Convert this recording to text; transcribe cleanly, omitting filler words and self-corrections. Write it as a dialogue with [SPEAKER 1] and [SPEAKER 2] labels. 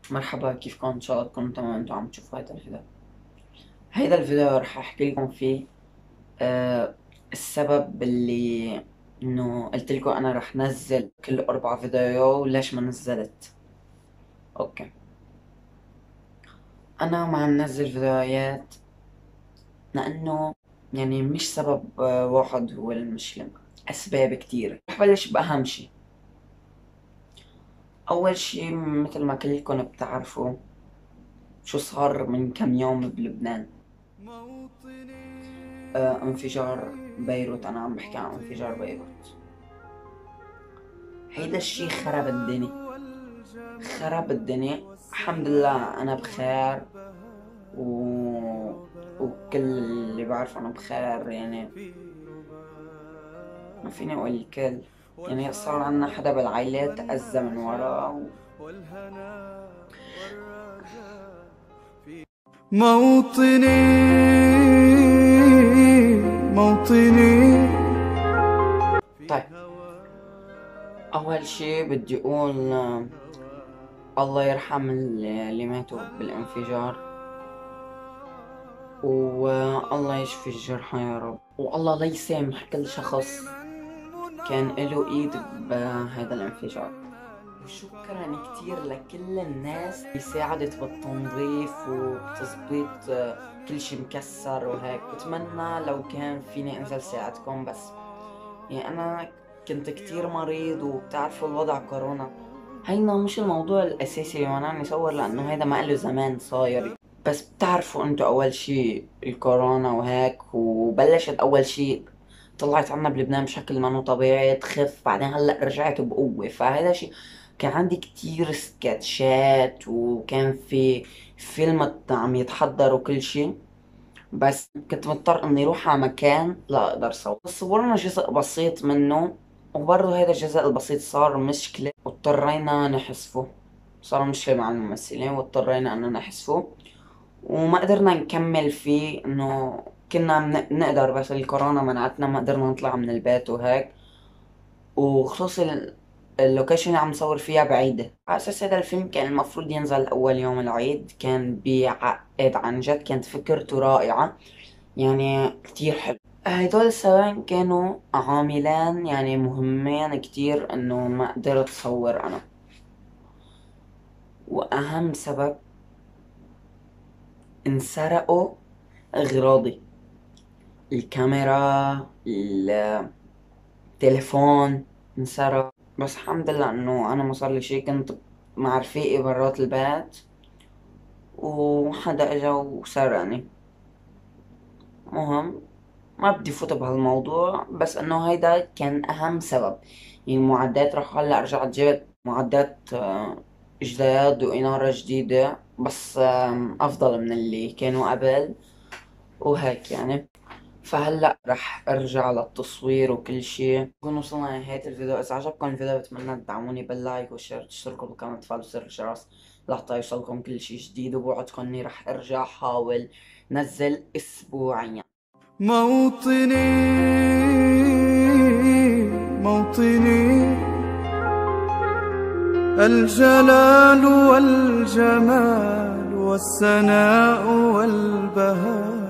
[SPEAKER 1] مرحبا، كيفكم؟ ان شاء الله تكونوا تمام. انتوا عم تشوفوا هيدا الفيديو رح احكي لكم فيه السبب اللي انه قلت لكم انا رح نزل كل 4 فيديو وليش ما نزلت. اوكي، انا ما عم نزل فيديوهات لانه يعني مش سبب واحد هو المشكلة، اسباب كتير. رح بلش باهم شي. اول شي مثل ما كلكم بتعرفوا شو صار من كم يوم بلبنان. انفجار بيروت. انا عم بحكي عن انفجار بيروت. هيدا الشي خرب الدنيا، خرب الدنيا. الحمد لله انا بخير و... وكل اللي بعرف انا بخير، يعني ما فيني اقول الكل. يعني صار عنا حدا بالعائلة تأذى من ورا
[SPEAKER 2] موطني موطني.
[SPEAKER 1] طيب، اول شي بدي اقول الله يرحم اللي ماتوا بالانفجار، والله يشفي الجرحى يا رب، والله لا يسامح كل شخص كان له ايد بهذا الانفجار. وشكرا كتير لكل الناس اللي ساعدت بالتنظيف وبتظبيط كل شي مكسر وهيك. بتمنى لو كان فيني انزل ساعدكم، بس يعني انا كنت كتير مريض وبتعرفوا الوضع كورونا. هينا مش الموضوع الاساسي اللي منعني صور، لانه هيدا ما له زمان صاير. بس بتعرفوا انتو اول شي الكورونا وهيك، وبلشت اول شي طلعت عنا بلبنان بشكل ما طبيعي تخف، بعدين هلا رجعت بقوة. فهذا شي كان عندي كتير سكتشات، وكان في فيلم عم يتحضر وكل شي، بس كنت مضطر اني اروح على مكان لا اقدر صور. صورنا جزء بسيط منه، وبرضه هذا الجزء البسيط صار مشكلة واضطرينا نحذفه. صار مشكلة مع الممثلين واضطرينا انه نحذفه، وما قدرنا نكمل فيه. انه كنا نقدر، بس الكورونا منعتنا، ما قدرنا نطلع من البيت وهيك. وخصوصي اللوكيشن اللي عم نصور فيها بعيدة. على اساس هذا الفيلم كان المفروض ينزل اول يوم العيد، كان بيعقد عن جد، كانت فكرته رائعة، يعني كتير حلو. هدول السببين كانوا عاملان يعني مهمين كتير انه ما قدرت اصور انا. واهم سبب، انسرقوا اغراضي، الكاميرا، التليفون انسرق. بس الحمد لله انه انا ما صار لي شي. كنت مع رفيقي برات البيت وحدا اجا وسرقني. مهم، ما بدي فوت بهالموضوع، بس انه هيدا كان اهم سبب. يعني المعدات راح هلا رجعت جبت معدات جداد وإنارة جديدة، بس أفضل من اللي كانوا قبل وهيك يعني. فهلا رح ارجع للتصوير وكل شي. نكون وصلنا لنهاية الفيديو. اذا عجبكم الفيديو بتمنى تدعموني باللايك والشير، تشتركوا بالقناة وتفعلوا زر الجرس لحتى يوصلكم كل شي جديد. وبوعدكم اني رح ارجع حاول نزل اسبوعيا.
[SPEAKER 2] موطني موطني، الجلال والجمال والسناء والبهاء.